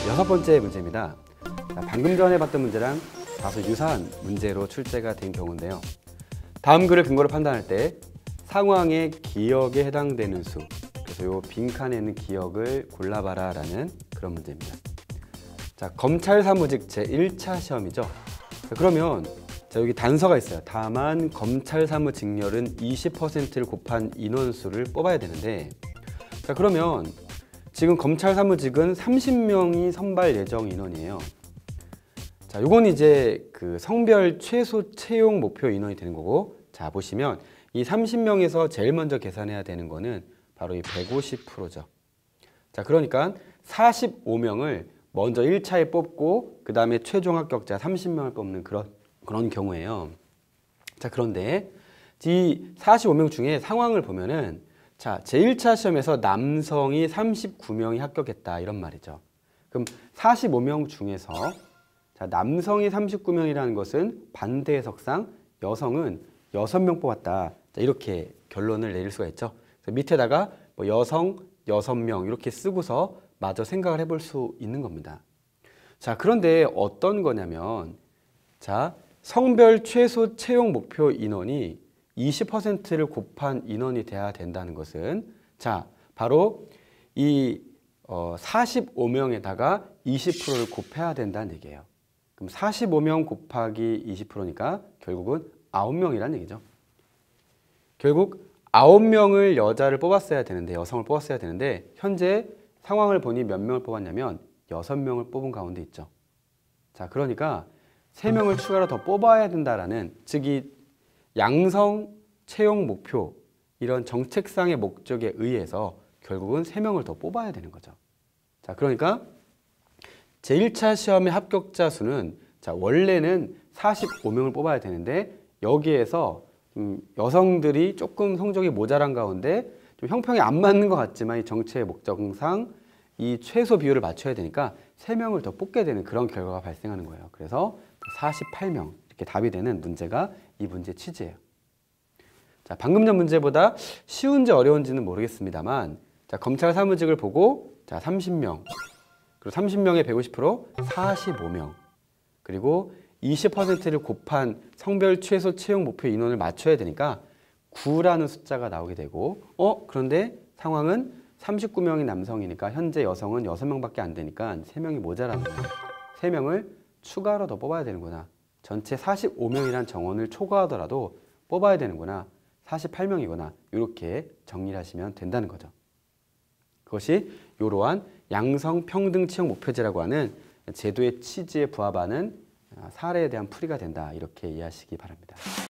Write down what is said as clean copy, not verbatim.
6번째 문제입니다. 방금 전에 봤던 문제랑 다소 유사한 문제로 출제가 된 경우인데요. 다음 글을 근거로 판단할 때 상황의 기억에 해당되는 수, 그래서 이 빈칸에 있는 기억을 골라봐라 라는 그런 문제입니다. 자, 검찰 사무직 제1차 시험이죠. 자, 그러면 여기 단서가 있어요. 다만 검찰 사무 직렬은 20%를 곱한 인원수를 뽑아야 되는데, 자, 그러면 지금 검찰 사무직은 30명이 선발 예정 인원이에요. 자, 요건 이제 그 성별 최소 채용 목표 인원이 되는 거고, 자, 보시면 이 30명에서 제일 먼저 계산해야 되는 거는 바로 이 150%죠. 자, 그러니까 45명을 먼저 1차에 뽑고 그 다음에 최종 합격자 30명을 뽑는 그런 경우예요. 자, 그런데 이 45명 중에 상황을 보면은, 자, 제1차 시험에서 남성이 39명이 합격했다 이런 말이죠. 그럼 45명 중에서 자, 남성이 39명이라는 것은 반대 해석상 여성은 6명 뽑았다. 자, 이렇게 결론을 내릴 수가 있죠. 그래서 밑에다가 뭐 여성 6명 이렇게 쓰고서 마저 생각을 해볼 수 있는 겁니다. 자, 그런데 어떤 거냐면, 자, 성별 최소 채용 목표 인원이 20%를 곱한 인원이 돼야 된다는 것은, 자, 바로 이 45명에다가 20%를 곱해야 된다는 얘기예요. 그럼 45명 곱하기 20%니까 결국은 9명이라는 얘기죠. 결국 9명을 여자를 뽑았어야 되는데, 여성을 뽑았어야 되는데, 현재 상황을 보니 몇 명을 뽑았냐면 6명을 뽑은 가운데 있죠. 자, 그러니까 3명을 추가로 더 뽑아야 된다라는, 즉 이 양성 채용 목표, 이런 정책상의 목적에 의해서 결국은 3명을 더 뽑아야 되는 거죠. 자, 그러니까 제1차 시험의 합격자 수는, 자, 원래는 45명을 뽑아야 되는데, 여기에서 여성들이 조금 성적이 모자란 가운데 좀 형평이 안 맞는 것 같지만 이 정책의 목적상 이 최소 비율을 맞춰야 되니까 3명을 더 뽑게 되는 그런 결과가 발생하는 거예요. 그래서 48명 이렇게 답이 되는 문제가 이 문제 취지예요. 자, 방금 전 문제보다 쉬운지 어려운지는 모르겠습니다만, 자, 검찰 사무직을 보고, 자, 30명, 그리고 30명에 150% 45명, 그리고 20%를 곱한 성별 최소 채용 목표 인원을 맞춰야 되니까 9라는 숫자가 나오게 되고, 그런데 상황은 39명이 남성이니까 현재 여성은 6명밖에 안 되니까 3명이 모자라는 거예요. 3명을 추가로 더 뽑아야 되는구나. 전체 45명이란 정원을 초과하더라도 뽑아야 되는구나. 48명이구나. 이렇게 정리를 하시면 된다는 거죠. 그것이 이러한 양성평등 채용 목표제라고 하는 제도의 취지에 부합하는 사례에 대한 풀이가 된다. 이렇게 이해하시기 바랍니다.